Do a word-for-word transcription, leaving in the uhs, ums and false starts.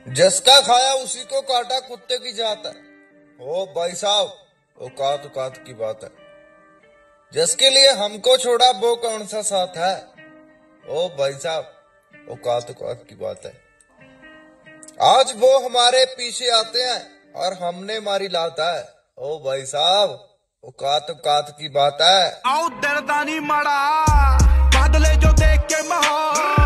जिसका खाया उसी को काटा कुत्ते की जात है। ओ भाई साहब, औकात औकात की बात है। जिसके लिए हमको छोड़ा वो कौन सा साथ है। ओ भाई साहब, औकात औकात की बात है। आज वो हमारे पीछे आते हैं और हमने मारी लाता है। ओ भाई साहब, औकात औकात की बात है। आओ दरदानी माड़ा बादले जो देख के माहौल